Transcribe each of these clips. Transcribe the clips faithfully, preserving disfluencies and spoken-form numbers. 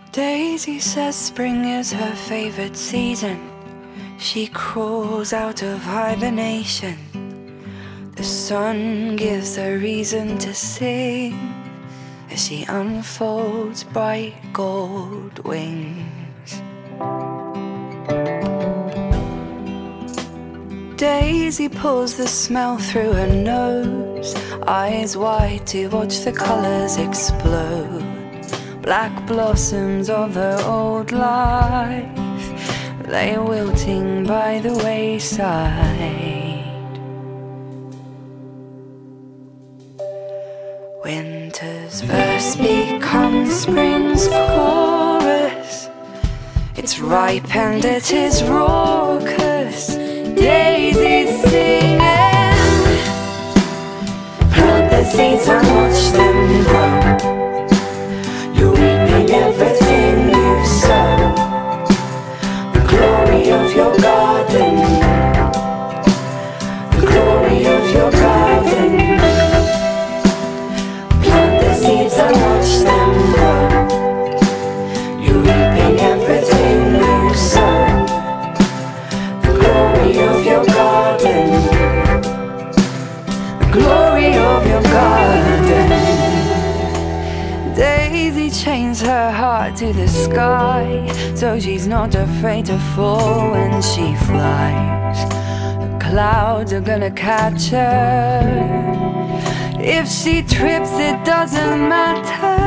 Daisy says spring is her favorite season. She crawls out of hibernation. The sun gives her reason to sing as she unfolds bright gold wings. Daisy pulls the smell through her nose, eyes wide to watch the colors explode. Black blossoms of her old life lay wilting by the wayside. Winter's verse becomes spring's chorus. It's ripe and it is raucous. Daisies singing. Plant the seeds and watch them grow. You're reaping everything you sow. The glory of your garden. The glory of your garden. Plant the seeds and watch them grow. You're reaping everything you sow. The glory of your garden. The glory of your garden. Daisy chains her heart to the sky, so she's not afraid to fall when she flies. The clouds are gonna catch her. If she trips, it doesn't matter.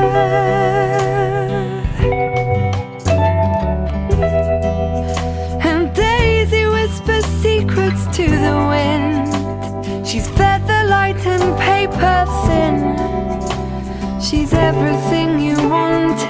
And Daisy whispers secrets to the wind. She's feather light and paper thin. She's everything you wanted.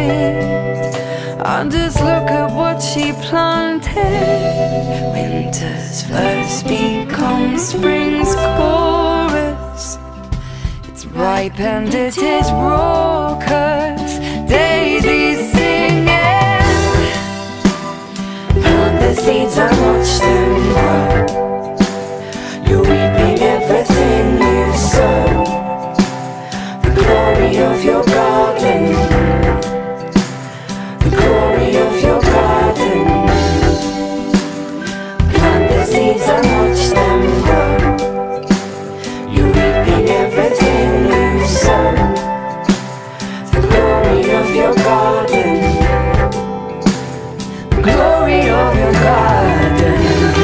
I'll just look at what she planted. Winter's verse becomes spring's chorus. It's ripe and it is raucous. Daisies singing. Plant the seeds and watch them grow. You're reaping everything you sow. The glory of your garden. The glory of your garden. Plant the seeds and watch them grow. You're reaping everything you sow. The glory of your garden. The glory of your garden.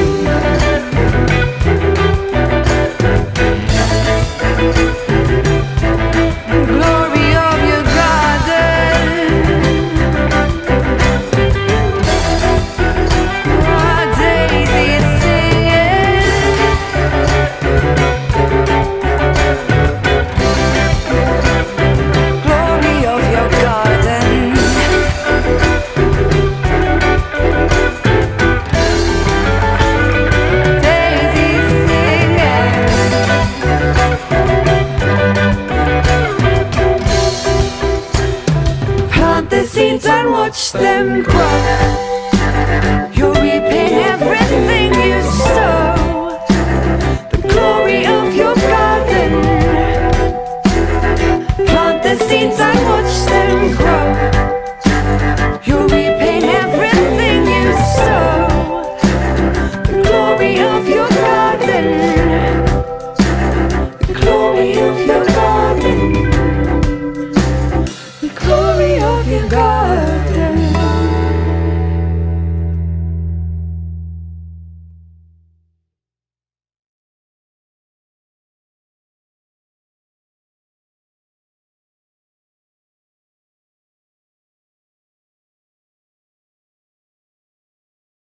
Seeds and watch them grow. You're reaping everything you sow. The glory of your garden. Plant the seeds and watch them grow. You're reaping everything you sow. The glory of your garden. The glory of your